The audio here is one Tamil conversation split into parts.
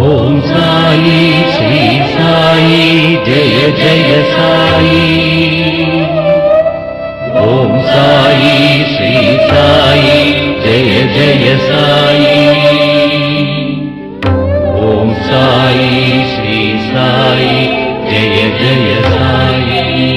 ஓம் சாயி ஸ்ரீ சாயி ஜெய ஜெய சாயி. ஓம் சாயி ஸ்ரீ சாயி ஜெய ஜெய சாயி. ஓம் சாயி ஸ்ரீ சாயி ஜெய ஜெய சாயி.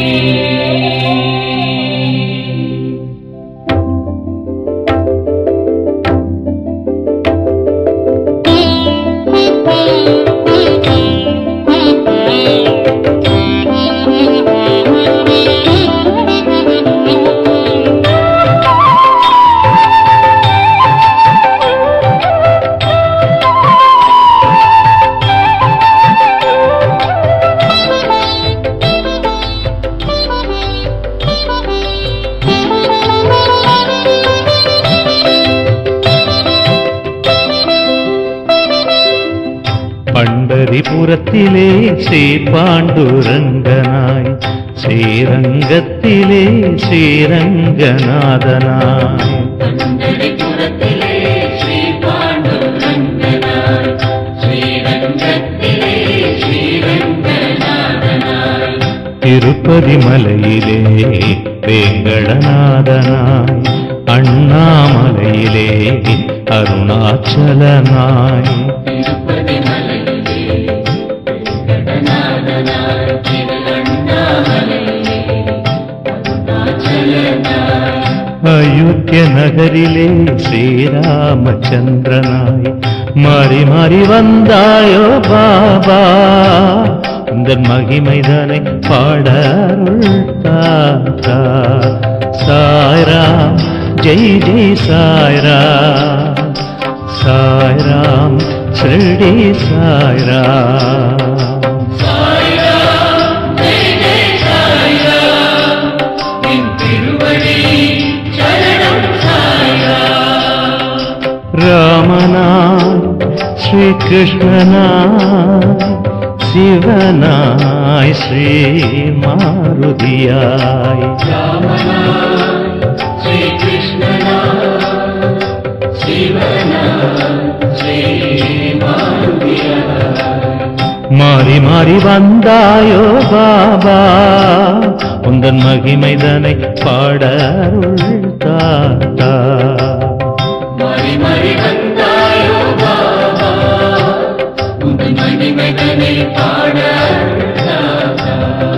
பண்டரிபுரத்திலே ஸ்ரீபாண்டுரங்கனாய், ஸ்ரீரங்கத்திலே ஸ்ரீரங்கநாதனாய், பண்டரிபுரத்திலே ஸ்ரீபாண்டுரங்கனாய், ஸ்ரீரங்கத்திலே ஸ்ரீரங்கநாதனாய், திருப்பதி மலையிலே வேங்கடநாதனாய், அண்ணாமலையிலே அருணாச்சலனாய், திருப்பதி மலையிலே வெங்கடநாதனாய், திருவண்ணாமலையிலே அருணாச்சலனாய், அயோத்திய நகரிலே ஸ்ரீராமச்சந்திரனாய், மாறி மாறி வந்தாயோ பாபா, உந்தன் மகிமைதனை பாட அருள் தாத்தா. சாய்ராம் ஜெய் ஜெய் சாய்ராம், சாய்ராம் ஸ்ரீ சாய்ராம். சாய்ராம் ஜெய் ஜெய் சாய்ராம், என் திருவடி சரணம் சாய்ராம். ராமனாய் ஸ்ரீ கிருஷ்ணனாய், சிவனாய் ஸ்ரீ மாருதியாய், ராமனாய் ஸ்ரீ கிருஷ்ணனாய், சிவனாய் ஸ்ரீ மாருதியாய், மாறி மாறி வந்தாயோ பாபா, உந்தன் மகிமைதனை பாட அருள் தாத்தா. மாறி மாறி வந்தாயோ பாபா, உந்தன் மகிமைதனை பாட தாத்தா.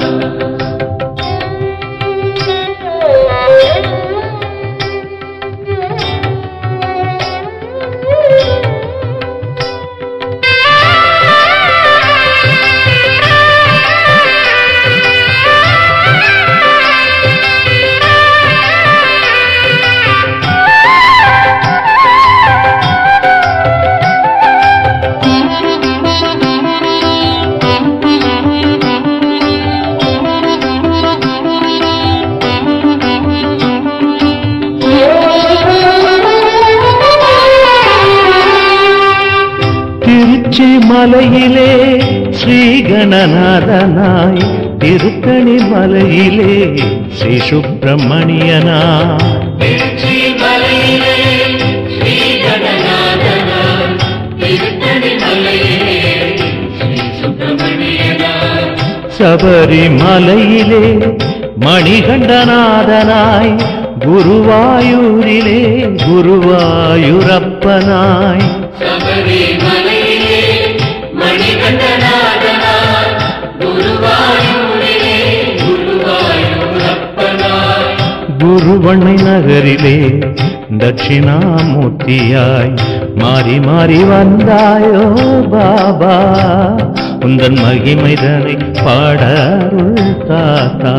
திருச்சி மலையிலே ஸ்ரீகணநாதனாய், திருத்தணி மலையிலே ஸ்ரீ சுப்பிரமணியனாய், திருச்சி மலையிலே ஸ்ரீ கணநாதனாய், திருத்தணி மலையிலே ஸ்ரீ சுப்பிரமணியனாய், சபரிமலையிலே மணிகண்டநாதனாய், குருவாயூரிலே குருவாயூரப்பனாய், சபரிமலையிலே மணிகண்டநாதனாய், குருவாயூரிலே குருவாயூரப்பனாய், குருவண்ணை நகரிலே தட்சிணாமூர்த்தியாய், மாறி மாறி வந்தாயோ பாபா, உந்தன் மகிமைதனை பாட அருள் தாத்தா.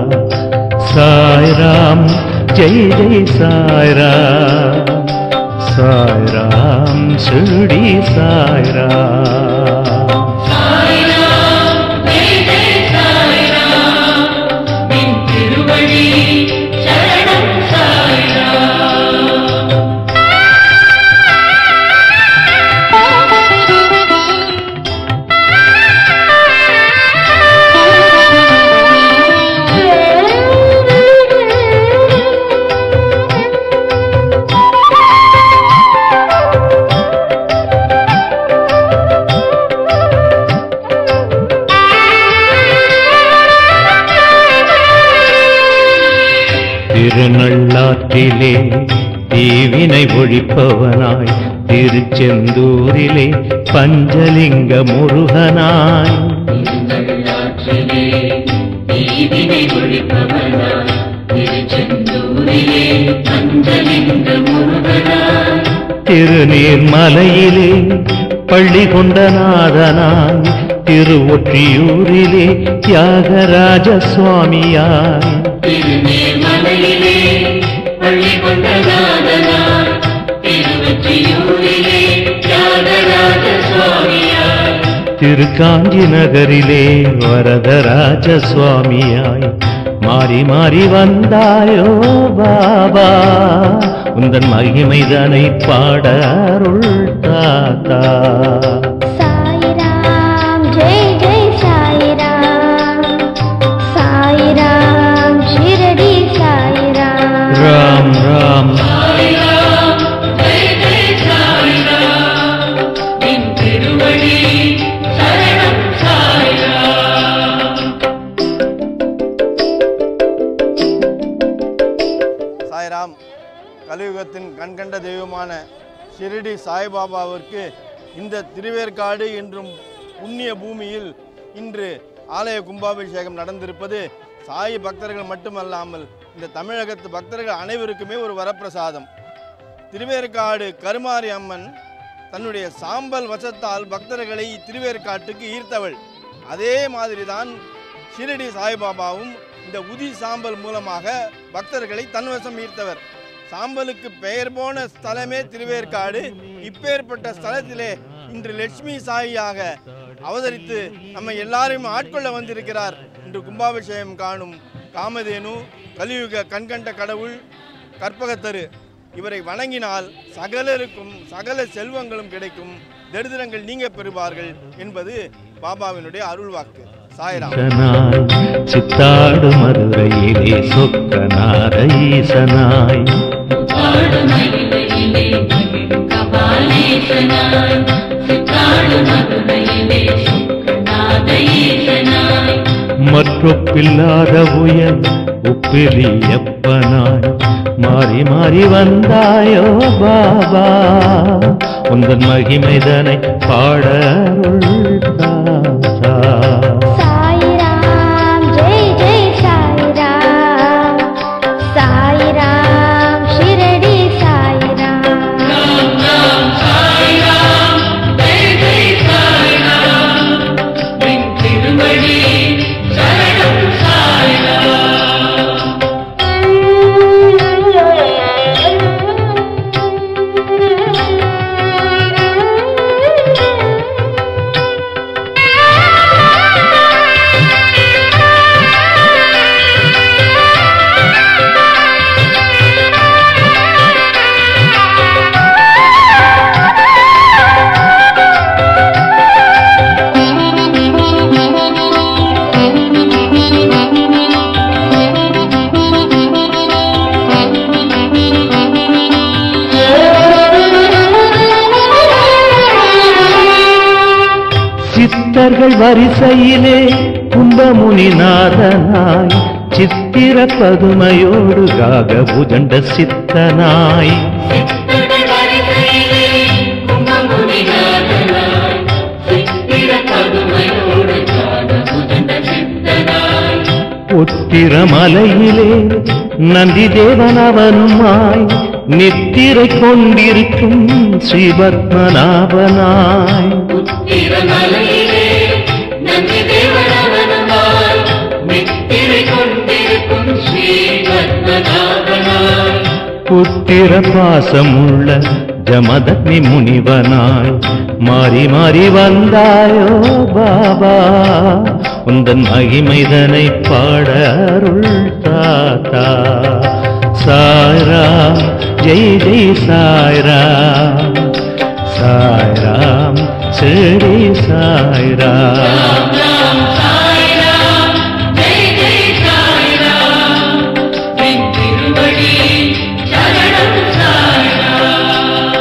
சாய்ராம் ஜெய் ஜெய் சாய்ராம், சாய்ராம் ஸ்ரீ சாய்ராம். சாய்ராம் ஜெய் ஜெய் சாய்ராம், என் திருவடி சரணம் சாய்ராம். திருநள்ளாற்றிலே தீவினை ஒழிப்பவனாய் திருச்செந்தூரிலே பஞ்சலிங்க முருகனாய் திருநள்ளாற்றிலே தீவினை ஒழிப்பவனாய் திருச்செந்தூரிலே பஞ்சலிங்க முருகனாய் திருநீர்மலையிலே பள்ளி கொண்ட நாதனாய் திருவொற்றியூரிலே தியாகராஜ சுவாமியாய் திருநீர்மலையிலே பள்ளி கொண்ட நாதனாய் திருவொற்றியூரிலே தியாகராஜ சுவாமியாய் திருக்காஞ்சி நகரிலே வரதராஜ சுவாமியாய் மாறி மாறி வந்தாயோ பாபா உந்தன் மகிமைதனை பாட அருள் தாத்தா சாய்ராம் ஜெய் ஜெய் சாய்ராம் சாய்ராம் ஷிரடி சாய்ராம் ராம் ராம் சாய்ராம் ஜெய் ஜெய் சாய்ராம் நின் திருவடி சரணம் சாய்ராம். சாய்ராம் கலியுகத்தின் கண்கண்ட தெய்வமான ஷிரடி சாய்பாபாவிற்கு இந்த திருவேற்காடு என்றும் புண்ணிய பூமியில் இன்று ஆலய கும்பாபிஷேகம் நடந்திருப்பது சாய் பக்தர்கள் மட்டுமல்லாமல் இந்த தமிழகத்து பக்தர்கள் அனைவருக்குமே ஒரு வரப்பிரசாதம். திருவேற்காடு கருமாரி அம்மன் தன்னுடைய சாம்பல் வசத்தால் பக்தர்களை திருவேற்காட்டுக்கு ஈர்த்தவள். அதே மாதிரி தான் ஷிரடி சாய்பாபாவும் இந்த உதி சாம்பல் மூலமாக பக்தர்களை தன்வசம் ஈர்த்தவர். சாம்பலுக்கு பெயர் போன ஸ்தலமே திருவேற்காடு. இப்பேற்பட்ட ஸ்தலத்திலே இன்று லட்சுமி சாயியாக அவதரித்து நம்ம எல்லாரையும் ஆட்கொள்ள வந்திருக்கிறார். இன்று கும்பாபிஷேகம் காணும் காமதேனு கலியுக கண்கண்ட கடவுள் கற்பகத்தரு. இவரை வணங்கினால் சகலருக்கும் சகல செல்வங்களும் கிடைக்கும், தரித்திரங்கள் நீங்க பெறுவார்கள் என்பது பாபாவினுடைய அருள்வாக்கு. சாய்ராம். சித்தாடு மதுரையிலே சொக்கநாத ஈசனாய் மயிலையிலே கபாலீசனாய் சித்தாடு மதுரையிலே சொக்கநாத ஈசனாய் மற்றொப்பில்லாத உயர் உப்பிலியப்பனாய் மாறி மாறி வந்தாயோ பாபா உந்தன் மகிமைதனை பாட அருள் தாத்தா சாய்ராம் ஜெய் ஜெய் சாய்ராம் சாய்ராம் ஷிரடி சாய்ராம் ராம் ராம் சாய்ராம் ஜெய் ஜெய் சாய்ராம் நின் திருவடி சரணம் சாய்ராம். சித்தர்கள் வரிசையிலே கும்பமுனிநாதனாய் சித்திர பதுமையோடு காகபுஜண்ட சித்தனாய் சித்தர்கள் வரிசையிலே கும்பமுனிநாதனாய் சித்திர பதுமையோடு காகபுஜண்ட சித்தனாய் உத்திரமலையிலே நந்தி தேவனவனுமாய் நித்திரை கொண்டிருக்கும் ஸ்ரீபத்மநாபனாய் உத்திரமலையிலே நந்தி தேவனவனுமாய் நித்திரை கொண்டிருக்கும் ஸ்ரீபத்மநாபனாய் புத்திர பாசமுள்ள ஜமதக்னி முனிவனாய் மாறி மாறி வந்தாயோ பாபா உந்தன் மகிமைதனை பாட அருள் தாத்தா சாய்ராம் ஜெய் ஜெய் சாய்ராம் சாய்ராம் ஷிரடி சாய்ராம் ராம் சாய்ராம் ஜெய் ஜெய் சாய்ராம் நின் திருவடி சரணம் சாய்ராம்.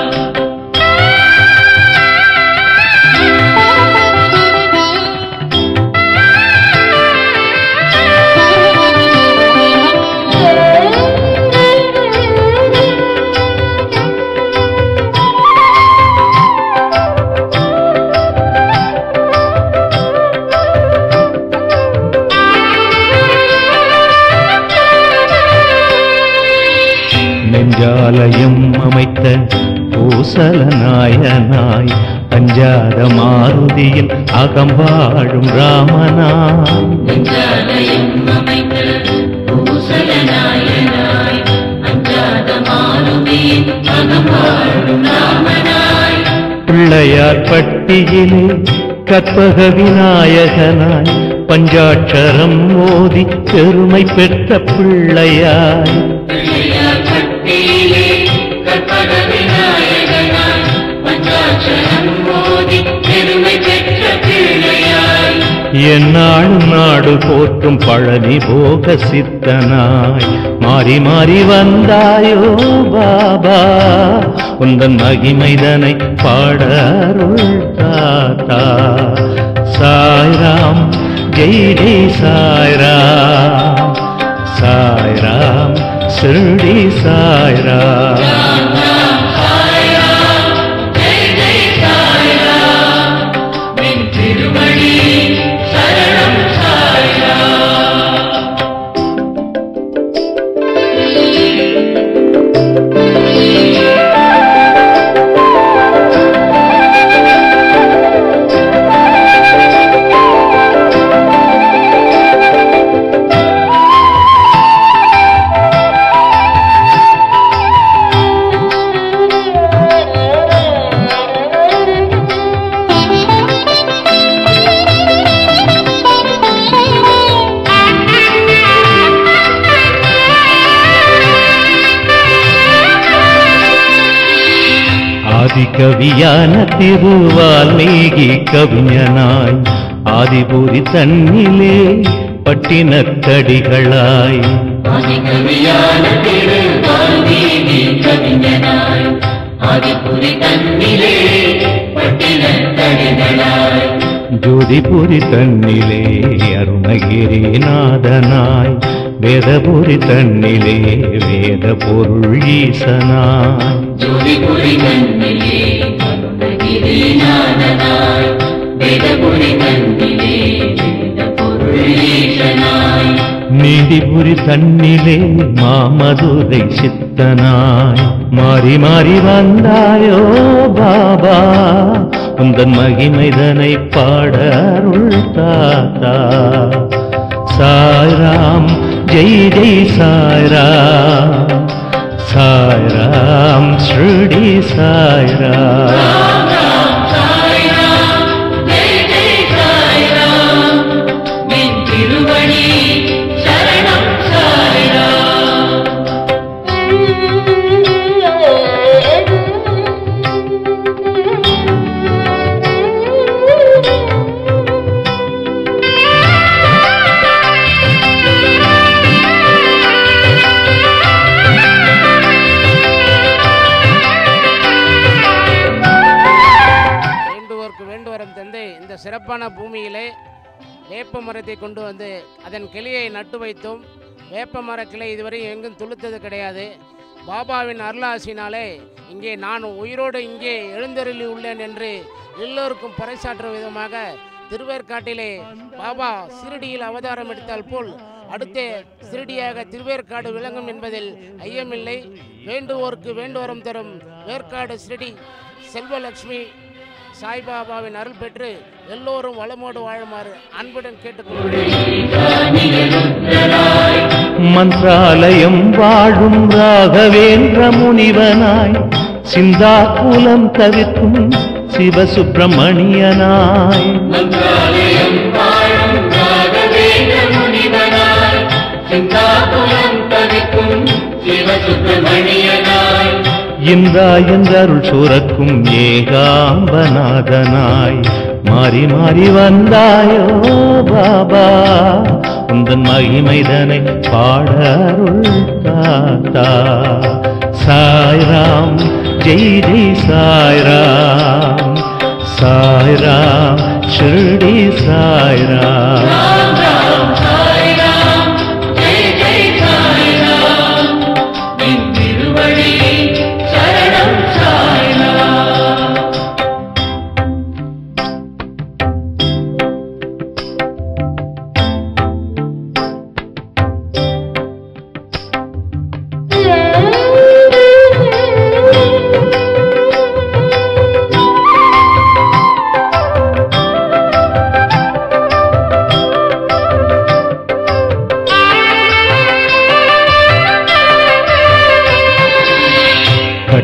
நெஞ்சாலயம் அமைத்த பூசல நாயனாய் அஞ்சாத மாருதியில் அகம்பாழும் ராமனாய் நெஞ்சாலயம் அமைத்த பூசல நாயனாய் அஞ்சாத மாருதியில் அகம்பாழும் ராமனாய் பிள்ளையார் பட்டியிலே கற்பக விநாயகனாய் பஞ்சாட்சரம் மோதி பெருமை பெற்ற பிள்ளையாய் பிள்ளையார் பட்டியிலே கற்பக விநாயகனாய் பஞ்சாட்சரம் மோதி பெருமை பெற்ற பிள்ளையாய் என்னாடும் நாடு போற்றும் பழனி போக சித்தனாய் மாறி மாறி வந்தாயோ பாபா உந்தன் மகிமைதனை பாட அருள் தாத்தா சாய்ராம் ஜெய் ஜெய் சாய்ராம் சாய்ராம் சிறுடி சாய்ராம் ஜெய் ஜெய் சாய்ராம் நின் திருவடி சரணம் சாய்ராம் ஆதிகவியான திருவால்மீகி கவிஞனாய் ஆதிபுரி தன்னிலே பட்டினத்தடிகளாய் ஆதிகவியான திருவால்மீகி கவிஞனாய் ஆதிபுரி தன்னிலே பட்டினத்தடிகளாய் ஜோதிபுரி தன்னிலே அருணகிரிநாதனாய் வேதபுரி தன்னிலே வேத பொருள் ஈசனாய் ஜோதிபுரி தன்னிலே அருணகிரிநாதனாய் வேதபுரி தன்னிலே வேத பொருள் ஈசனாய் நீதிபுரி தன்னிலே மாமதுரை சித்தனாய் மாறி மாறி வந்தாயோ பாபா உந்தன் மகிமைதனை பாட அருள் தாத்தா சாய்ராம் ஜெய் ஜெய் சாய்ராம் சாய்ராம் ஸ்ருடி சாய்ராம் சாய்ராம் ஜெய் ஜெய் சாய்ராம் நின் திருவடி சரணம் சாய்ராம் வேண்டுவோர்க்கு வேண்டுவரம் தந்து இந்த சிறப்பான பூமியிலே வேப்ப மரத்தை கொண்டு வந்து அதன் கிளையை நட்டு வைத்தோம். வேப்ப மர கிளை இதுவரை எங்கும் துளுத்தது கிடையாது. பாபாவின் அருளாசினாலே இங்கே நான் உயிரோடு இங்கே எழுந்தருளி உள்ளேன் என்று எல்லோருக்கும் பறைசாற்றும் விதமாக திருவேற்காட்டிலே பாபா சிறுடியில் அவதாரம் எடுத்தால் போல் அடுத்த சிறுடியாக திருவேற்காடு விளங்கும் என்பதில் ஐயமில்லை. வேண்டுவோர்க்கு வேண்டுவரம் தரும் வேற்காடு சிறுடி செல்வலட்சுமி சாய்பாபாவின் அருள் பெற்று எல்லோரும் வளமோடு வாழுமாறு அன்புடன் கேட்டுக்கொள்கிறேன். மன்றாலயம் வாழும் ராகவேந்திர முனிவனாய் சிந்தாக்குலம் தவிர்க்கும் சிவசுப்பிரமணியனாய் மந்திராலயம் வாழும் ராகவேந்திர முனிவனாய் சிந்தாகுலம் தவிக்கும் சிவசுப்பிரமணியனாய் இன்றாயந்தருள் சுரக்கும் ஏகாம்பநாதனாய் மாறி மாறி வந்தாயோ பாபா உந்தன் மகிமைதனை பாட அருள் தாத்தா சாய்ராம் ஜெய் ஜெய் சாய்ராம் சாய்ராம் ஷிர்டி சாய்ராம் ராம் சாய்ராம் ஜெய் ஜெய் சாய்ராம் நின் திருவடி சரணம் சாய்ராம்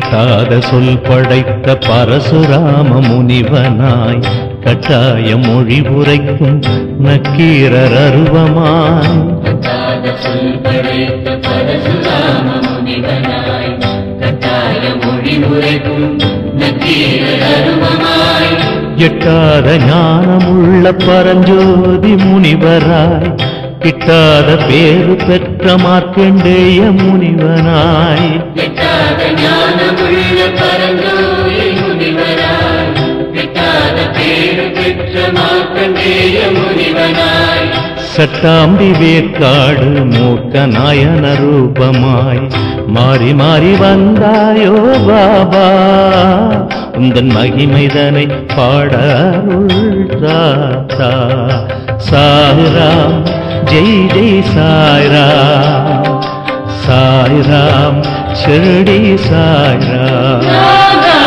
எட்டாத சொல் படைத்த பரசுராம முனிவனாய் கட்டாய மொழி உரைக்கும் நக்கீரர் அருவமாய் சொல் படைத்த பரசுராம முனிவனாய் கட்டாய மொழி உரைக்கும் நக்கீரர் அருவமாய் எட்டாத ஞானமுள்ள பரஞ்சோதி முனிவராய் கிட்டாத பேரு பெற்ற மார்க்கண்டேய முனிவனாய் எட்டாத ஞானமுள்ள பரஞ்சோதி முனிவராய் கிட்டாத பேரு பெற்ற மார்க்கண்டேய முனிவனாய் சட்டாம்பி வேற்காடு மூக்க நாயன ரூபமாய் மாறி மாறி வந்தாயோ பாபா உந்தன் மகிமைதனை பாட தாத்தா சாய்ராம் ஜெய் ஜெய் சாய்ராம் சாய்ராம் ஷிரடி சாய்ராம்